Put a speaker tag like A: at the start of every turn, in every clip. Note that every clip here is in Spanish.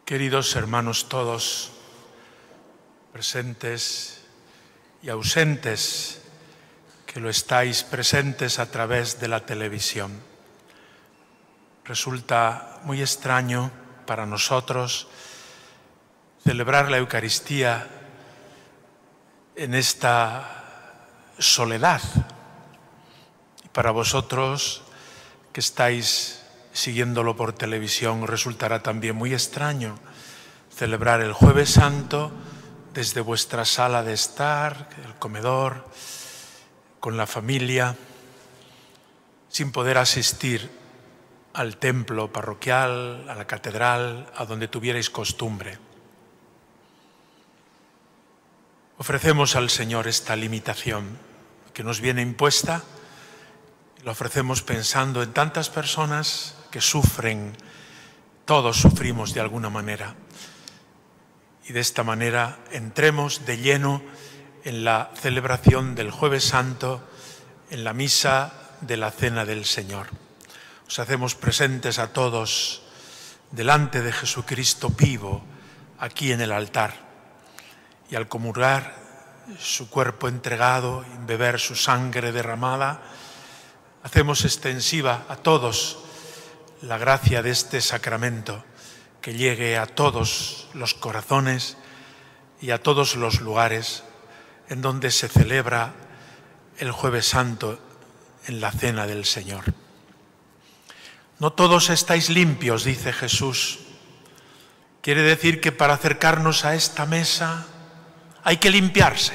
A: Queridos hermanos todos, presentes y ausentes, que lo estáis presentes a través de la televisión. Resulta muy extraño para nosotros celebrar la Eucaristía en esta soledad. Y para vosotros que estáis siguiéndolo por televisión, resultará también muy extraño celebrar el Jueves Santo desde vuestra sala de estar, el comedor, con la familia, sin poder asistir al templo parroquial, a la catedral, a donde tuvierais costumbre. Ofrecemos al Señor esta limitación que nos viene impuesta y la ofrecemos pensando en tantas personas que sufren, todos sufrimos de alguna manera. Y de esta manera entremos de lleno en la celebración del Jueves Santo, en la misa de la Cena del Señor. Os hacemos presentes a todos delante de Jesucristo vivo, aquí en el altar. Y al comulgar su cuerpo entregado y beber su sangre derramada, hacemos extensiva a todos la gracia de este sacramento, que llegue a todos los corazones y a todos los lugares en donde se celebra el Jueves Santo en la Cena del Señor. No todos estáis limpios, dice Jesús. Quiere decir que para acercarnos a esta mesa hay que limpiarse.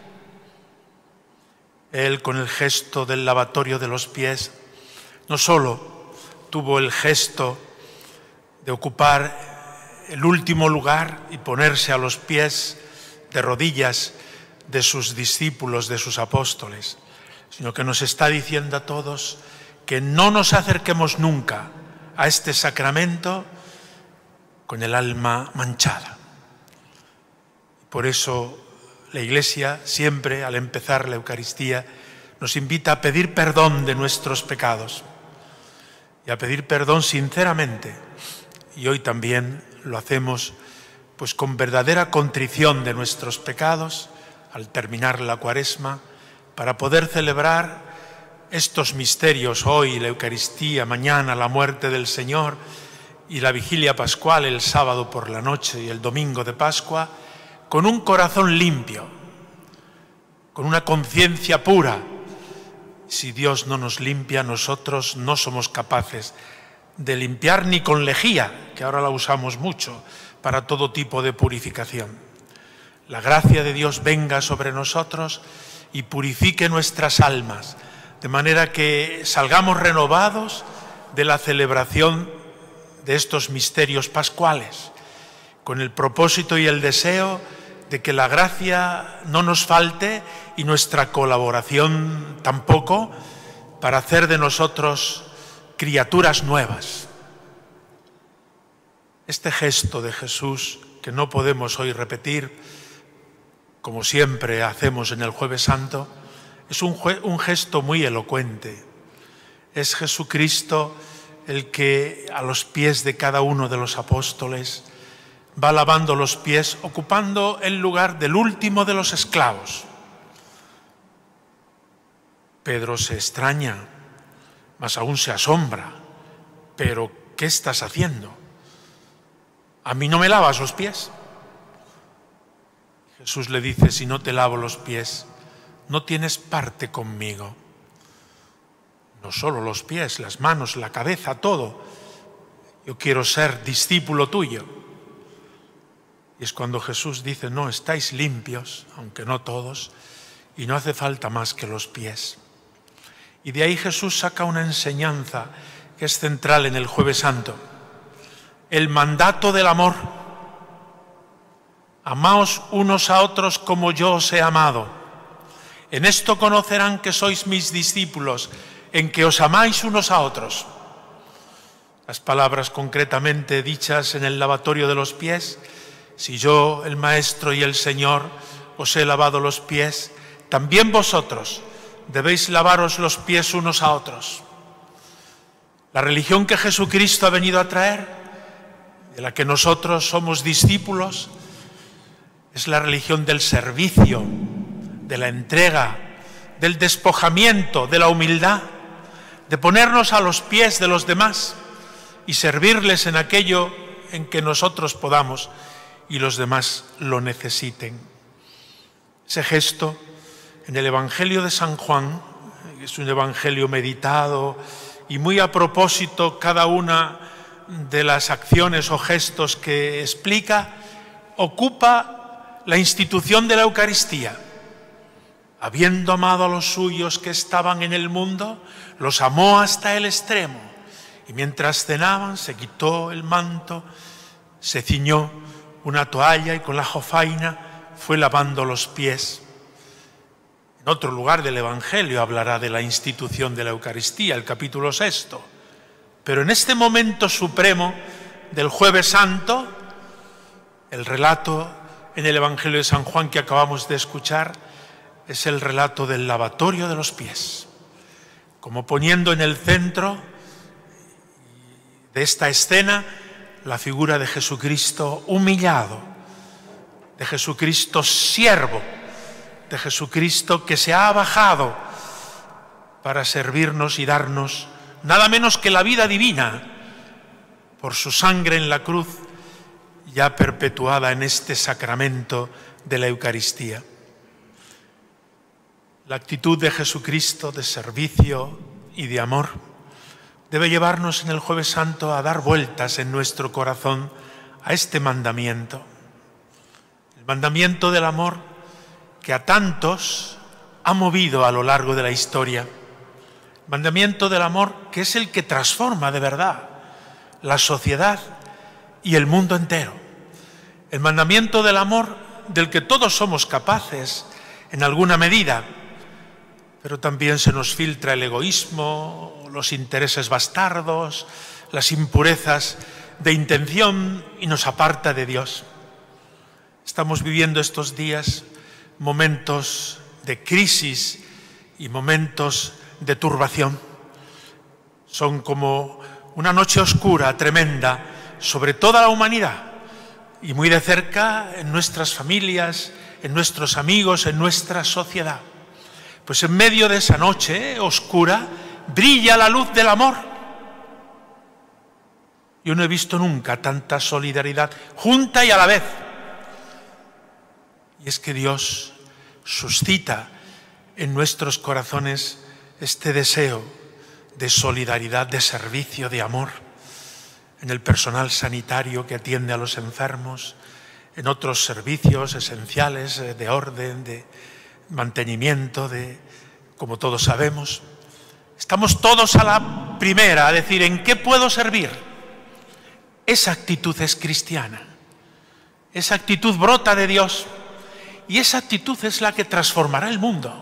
A: Él, con el gesto del lavatorio de los pies, no solo tuvo el gesto de ocupar el último lugar y ponerse a los pies de rodillas de sus discípulos, de sus apóstoles, sino que nos está diciendo a todos que no nos acerquemos nunca a este sacramento con el alma manchada. Por eso la Iglesia siempre, al empezar la Eucaristía, nos invita a pedir perdón de nuestros pecados y a pedir perdón sinceramente. Y hoy también lo hacemos pues con verdadera contrición de nuestros pecados al terminar la Cuaresma, para poder celebrar estos misterios, hoy la Eucaristía, mañana la muerte del Señor y la vigilia pascual el sábado por la noche y el domingo de Pascua, con un corazón limpio, con una conciencia pura. Si Dios no nos limpia, nosotros no somos capaces de limpiar ni con lejía, que ahora la usamos mucho para todo tipo de purificación. La gracia de Dios venga sobre nosotros y purifique nuestras almas, de manera que salgamos renovados de la celebración de estos misterios pascuales, con el propósito y el deseo de que la gracia no nos falte y nuestra colaboración tampoco, para hacer de nosotros criaturas nuevas. Este gesto de Jesús, que no podemos hoy repetir, como siempre hacemos en el Jueves Santo, es un gesto muy elocuente. Es Jesucristo el que a los pies de cada uno de los apóstoles va lavando los pies, ocupando el lugar del último de los esclavos. Pedro se extraña, más aún se asombra. ¿Pero qué estás haciendo? ¿A mí no me lavas los pies? Jesús le dice: si no te lavo los pies, no tienes parte conmigo. No solo los pies, las manos, la cabeza, todo. Yo quiero ser discípulo tuyo. Y es cuando Jesús dice: no, estáis limpios, aunque no todos, y no hace falta más que los pies. Y de ahí Jesús saca una enseñanza que es central en el Jueves Santo. El mandato del amor. Amaos unos a otros como yo os he amado. En esto conocerán que sois mis discípulos, en que os amáis unos a otros. Las palabras concretamente dichas en el lavatorio de los pies: si yo, el Maestro y el Señor, os he lavado los pies, también vosotros debéis lavaros los pies unos a otros. La religión que Jesucristo ha venido a traer de la que nosotros somos discípulos, es la religión del servicio, de la entrega, del despojamiento, de la humildad, de ponernos a los pies de los demás y servirles en aquello en que nosotros podamos y los demás lo necesiten. Ese gesto en el Evangelio de San Juan, es un evangelio meditado y muy a propósito cada una de las acciones o gestos que explica, ocupa la institución de la Eucaristía. Habiendo amado a los suyos que estaban en el mundo, los amó hasta el extremo. Y mientras cenaban, se quitó el manto, se ciñó una toalla y con la jofaina fue lavando los pies. En otro lugar del Evangelio hablará de la institución de la Eucaristía, el capítulo 6. Pero en este momento supremo del Jueves Santo, el relato en el Evangelio de San Juan que acabamos de escuchar es el relato del lavatorio de los pies, como poniendo en el centro de esta escena la figura de Jesucristo humillado, de Jesucristo siervo, de Jesucristo que se ha bajado para servirnos y darnos nada menos que la vida divina por su sangre en la cruz, ya perpetuada en este sacramento de la Eucaristía. La actitud de Jesucristo de servicio y de amor debe llevarnos en el Jueves Santo a dar vueltas en nuestro corazón a este mandamiento. El mandamiento del amor que a tantos ha movido a lo largo de la historia. El mandamiento del amor que es el que transforma de verdad la sociedad y el mundo entero. El mandamiento del amor del que todos somos capaces en alguna medida, pero también se nos filtra el egoísmo, los intereses bastardos, las impurezas de intención y nos aparta de Dios. Estamos viviendo estos días momentos de crisis y momentos de turbación. Son como una noche oscura, tremenda, sobre toda la humanidad y muy de cerca en nuestras familias, en nuestros amigos, en nuestra sociedad. Pues en medio de esa noche oscura brilla la luz del amor. Yo no he visto nunca tanta solidaridad junta y a la vez. Y es que Dios suscita en nuestros corazones este deseo de solidaridad, de servicio, de amor, en el personal sanitario que atiende a los enfermos, en otros servicios esenciales de orden, de mantenimiento, como todos sabemos. Estamos todos a la primera, a decir, ¿en qué puedo servir? Esa actitud es cristiana, esa actitud brota de Dios y esa actitud es la que transformará el mundo.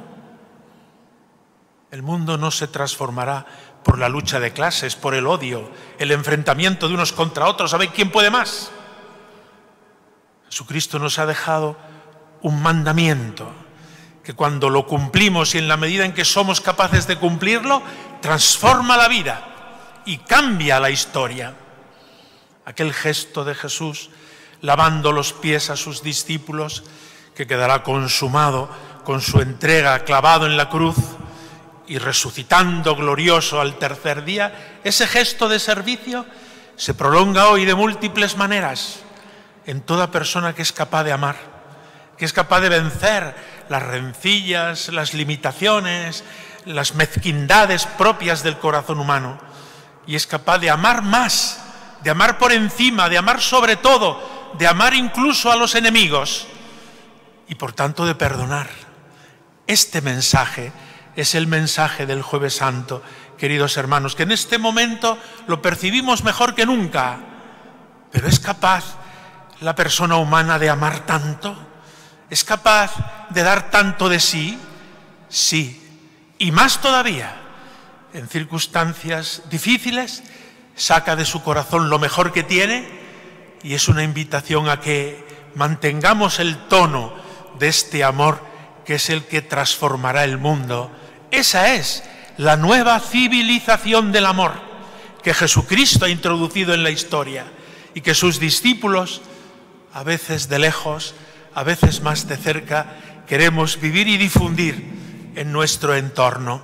A: El mundo no se transformará por la lucha de clases, por el odio, el enfrentamiento de unos contra otros, a ver quién puede más. Jesucristo nos ha dejado un mandamiento que cuando lo cumplimos y en la medida en que somos capaces de cumplirlo, transforma la vida y cambia la historia. Aquel gesto de Jesús lavando los pies a sus discípulos, que quedará consumado con su entrega clavado en la cruz y resucitando glorioso al tercer día, ese gesto de servicio se prolonga hoy de múltiples maneras en toda persona que es capaz de amar, que es capaz de vencer las rencillas, las limitaciones, las mezquindades propias del corazón humano y es capaz de amar más, de amar por encima, de amar sobre todo, de amar incluso a los enemigos y por tanto de perdonar. Este mensaje es el mensaje del Jueves Santo, queridos hermanos, que en este momento lo percibimos mejor que nunca, pero ¿es capaz la persona humana de amar tanto? ¿Es capaz de dar tanto de sí? Sí, y más todavía, en circunstancias difíciles, saca de su corazón lo mejor que tiene y es una invitación a que mantengamos el tono de este amor que es el que transformará el mundo. Esa es la nueva civilización del amor que Jesucristo ha introducido en la historia y que sus discípulos, a veces de lejos, a veces más de cerca, queremos vivir y difundir en nuestro entorno.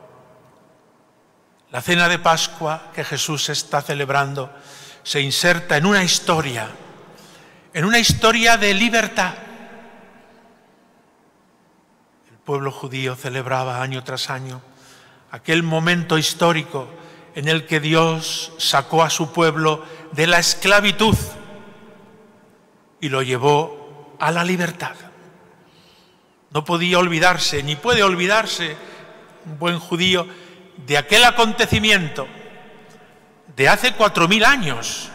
A: La cena de Pascua que Jesús está celebrando se inserta en una historia de libertad. El pueblo judío celebraba año tras año aquel momento histórico en el que Dios sacó a su pueblo de la esclavitud y lo llevó a la libertad. No podía olvidarse, ni puede olvidarse un buen judío de aquel acontecimiento de hace 4000 años.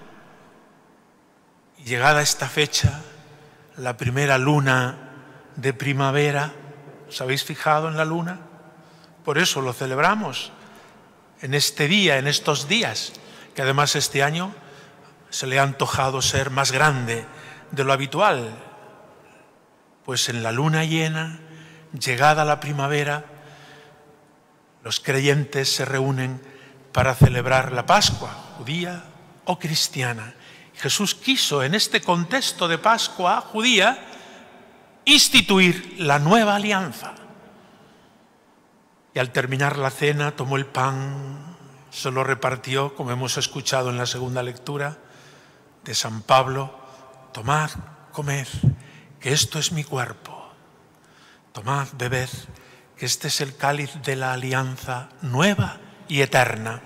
A: Y llegada esta fecha, la primera luna de primavera, ¿os habéis fijado en la luna? Por eso lo celebramos en este día, en estos días, que además este año se le ha antojado ser más grande de lo habitual. Pues en la luna llena, llegada la primavera, los creyentes se reúnen para celebrar la Pascua, judía o cristiana. Jesús quiso, en este contexto de Pascua judía, instituir la nueva alianza. Y al terminar la cena, tomó el pan, se lo repartió, como hemos escuchado en la segunda lectura de San Pablo: tomad, comed, que esto es mi cuerpo. Tomad, bebed, que este es el cáliz de la alianza nueva y eterna.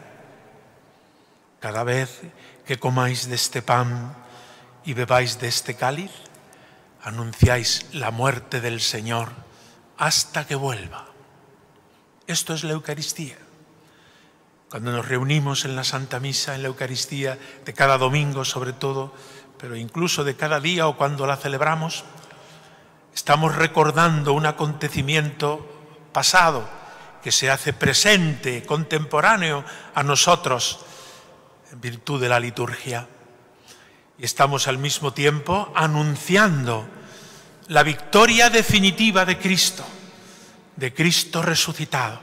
A: Cada vez que comáis de este pan y bebáis de este cáliz, anunciáis la muerte del Señor hasta que vuelva. Esto es la Eucaristía. Cuando nos reunimos en la Santa Misa, en la Eucaristía de cada domingo sobre todo, pero incluso de cada día o cuando la celebramos, estamos recordando un acontecimiento pasado que se hace presente, contemporáneo a nosotros en virtud de la liturgia. Y estamos al mismo tiempo anunciando la victoria definitiva de Cristo resucitado.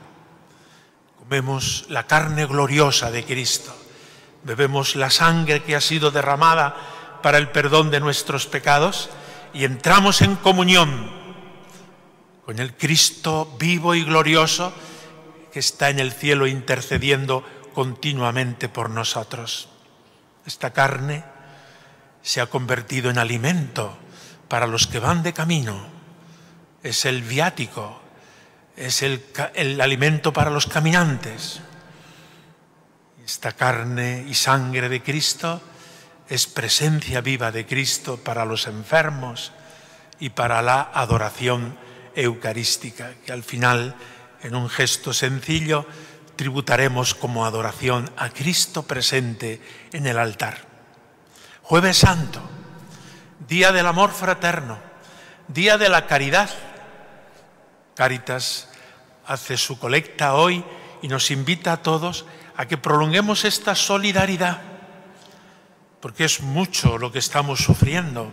A: Comemos la carne gloriosa de Cristo, bebemos la sangre que ha sido derramada para el perdón de nuestros pecados y entramos en comunión con el Cristo vivo y glorioso que está en el cielo intercediendo continuamente por nosotros. Esta carne se ha convertido en alimento para los que van de camino. Es el viático, es el alimento para los caminantes. Esta carne y sangre de Cristo es presencia viva de Cristo para los enfermos y para la adoración eucarística, que al final, en un gesto sencillo, tributaremos como adoración a Cristo presente en el altar. Jueves Santo, día del amor fraterno, día de la caridad. Cáritas hace su colecta hoy y nos invita a todos a que prolonguemos esta solidaridad, porque es mucho lo que estamos sufriendo,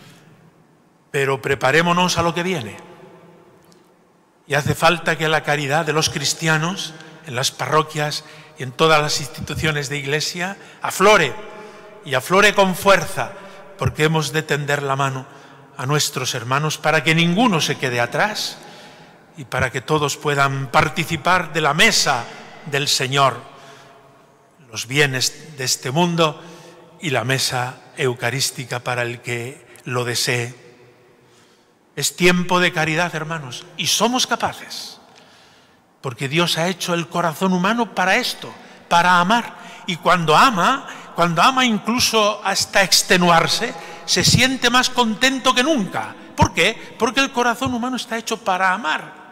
A: pero preparémonos a lo que viene. Y hace falta que la caridad de los cristianos en las parroquias y en todas las instituciones de iglesia aflore, y aflore con fuerza, porque hemos de tender la mano a nuestros hermanos para que ninguno se quede atrás y para que todos puedan participar de la mesa del Señor, los bienes de este mundo y la mesa eucarística para el que lo desee. Es tiempo de caridad, hermanos, y somos capaces, porque Dios ha hecho el corazón humano para esto, para amar. Y cuando ama incluso hasta extenuarse, se siente más contento que nunca. ¿Por qué? Porque el corazón humano está hecho para amar.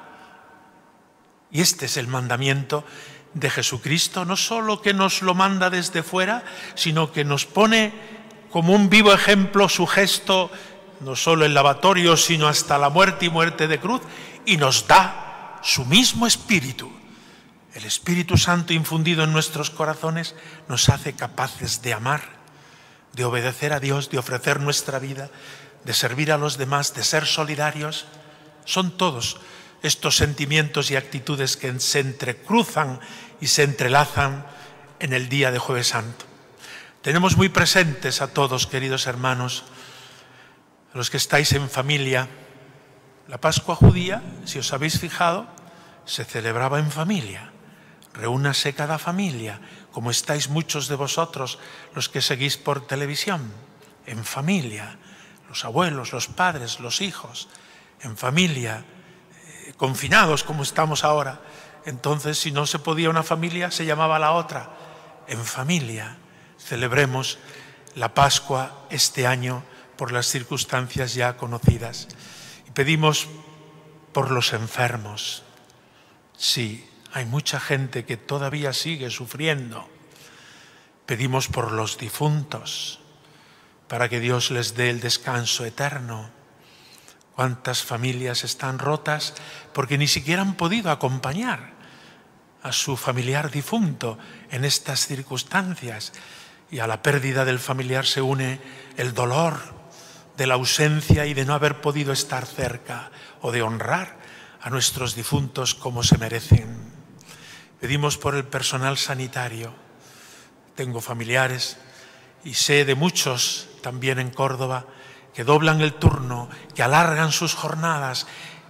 A: Y este es el mandamiento de Jesucristo, no solo que nos lo manda desde fuera, sino que nos pone como un vivo ejemplo su gesto, no solo el lavatorio, sino hasta la muerte y muerte de cruz, y nos da su mismo Espíritu. El Espíritu Santo infundido en nuestros corazones nos hace capaces de amar, de obedecer a Dios, de ofrecer nuestra vida, de servir a los demás, de ser solidarios. Son todos estos sentimientos y actitudes que se entrecruzan y se entrelazan en el día de Jueves Santo. Tenemos muy presentes a todos, queridos hermanos, a los que estáis en familia. La Pascua judía, si os habéis fijado, se celebraba en familia. Reúnase cada familia, como estáis muchos de vosotros, los que seguís por televisión, en familia. Los abuelos, los padres, los hijos, en familia, confinados como estamos ahora. Entonces, si no se podía una familia, se llamaba la otra, en familia. Celebremos la Pascua este año por las circunstancias ya conocidas. Y pedimos por los enfermos. Sí, hay mucha gente que todavía sigue sufriendo. Pedimos por los difuntos, para que Dios les dé el descanso eterno. ¿Cuántas familias están rotas porque ni siquiera han podido acompañar a su familiar difunto en estas circunstancias? Y a la pérdida del familiar se une el dolor de la ausencia y de no haber podido estar cerca o de honrar a nuestros difuntos como se merecen. Pedimos por el personal sanitario. Tengo familiares y sé de muchos también en Córdoba que doblan el turno, que alargan sus jornadas.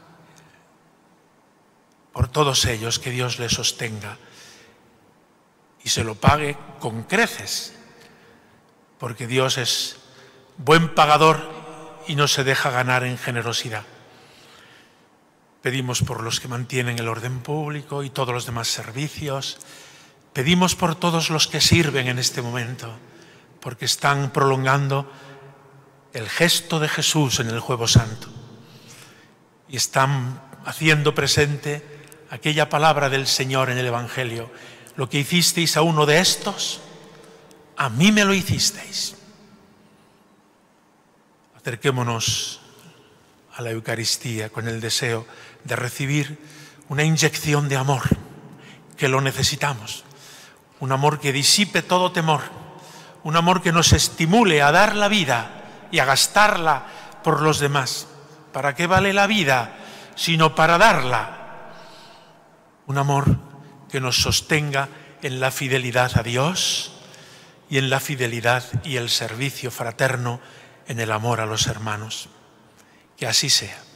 A: Por todos ellos, que Dios les sostenga y se lo pague con creces, porque Dios es buen pagador y no se deja ganar en generosidad. Pedimos por los que mantienen el orden público y todos los demás servicios. Pedimos por todos los que sirven en este momento, porque están prolongando el gesto de Jesús en el Jueves Santo y están haciendo presente aquella palabra del Señor en el Evangelio: lo que hicisteis a uno de estos, a mí me lo hicisteis. Acerquémonos a la Eucaristía con el deseo de recibir una inyección de amor, que lo necesitamos, un amor que disipe todo temor, un amor que nos estimule a dar la vida y a gastarla por los demás. ¿Para qué vale la vida sino para darla? Un amor que nos sostenga en la fidelidad a Dios y en la fidelidad y el servicio fraterno en el amor a los hermanos. Que así sea.